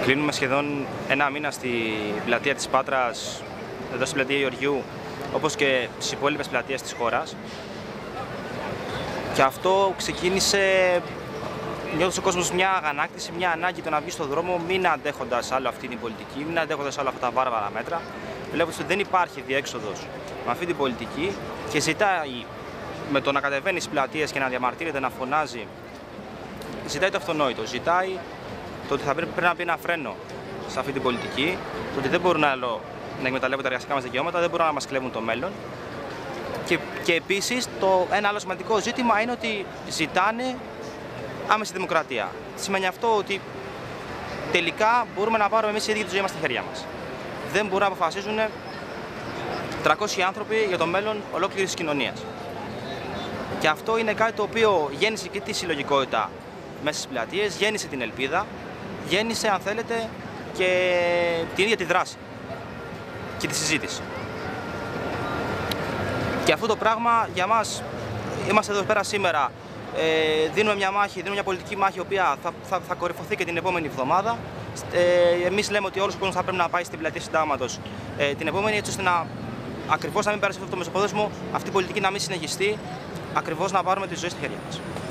Κλείνουμε σχεδόν ένα μήνα στην πλατεία της Πάτρας, εδώ στην πλατεία Γεωργιού, όπως και στις υπόλοιπες πλατείες της χώρας. Και αυτό ξεκίνησε νιώθοντας ο κόσμος μια αγανάκτηση, μια ανάγκη το να βγει στον δρόμο, μην αντέχοντας άλλο αυτή την πολιτική, μην αντέχοντας άλλο αυτά τα βάρβαρα μέτρα. Βλέποντας ότι δεν υπάρχει διέξοδος με αυτή την πολιτική και ζητάει με το να κατεβαίνει στις πλατείες και να διαμαρτύρεται, να φωνάζει, ζητάει το αυτονόητο. Ζητάει το ότι θα πρέπει να μπει ένα φρένο σε αυτή την πολιτική, το ότι δεν μπορούν άλλο να εκμεταλλεύονται τα εργασιακά μας δικαιώματα, δεν μπορούν να μας κλέβουν το μέλλον. Και επίσης, ένα άλλο σημαντικό ζήτημα είναι ότι ζητάνε άμεση δημοκρατία. Σημαίνει αυτό ότι τελικά μπορούμε να πάρουμε εμείς οι ίδιοι τη ζωή μας στα χέρια μας. Δεν μπορούν να αποφασίζουν 300 άνθρωποι για το μέλλον ολόκληρης της κοινωνίας. Και αυτό είναι κάτι το οποίο γέννησε και τη συλλογικότητα μέσα στις πλατείες, γέννησε την ελπίδα, γέννησε, αν θέλετε, και την ίδια τη δράση και τη συζήτηση. Και αυτό το πράγμα για μας, είμαστε εδώ πέρα σήμερα, δίνουμε μια μάχη, δίνουμε μια πολιτική μάχη, η οποία θα κορυφωθεί και την επόμενη εβδομάδα. Εμείς λέμε ότι όλος ο κόσμος θα πρέπει να πάει στην πλατεία Συντάγματος την επόμενη, έτσι ώστε ακριβώς να μην περάσει αυτό το μεσοπόδεσμο, αυτή η πολιτική να μην συνεχιστεί, ακριβώς να πάρουμε τη ζωή στη χέρια μας.